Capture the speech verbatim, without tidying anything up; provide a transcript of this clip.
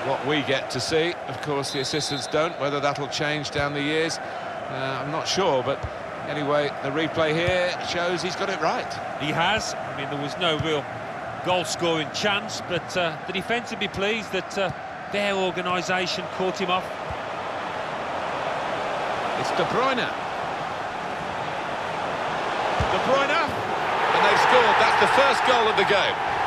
what we get to see. Of course, the assistants don't. Whether that'll change down the years, uh, I'm not sure. But anyway, the replay here shows he's got it right. He has. I mean, there was no real goal-scoring chance, but uh, the defence would be pleased that uh, their organisation caught him off. It's De Bruyne. De Bruyne, and they've scored. That's the first goal of the game.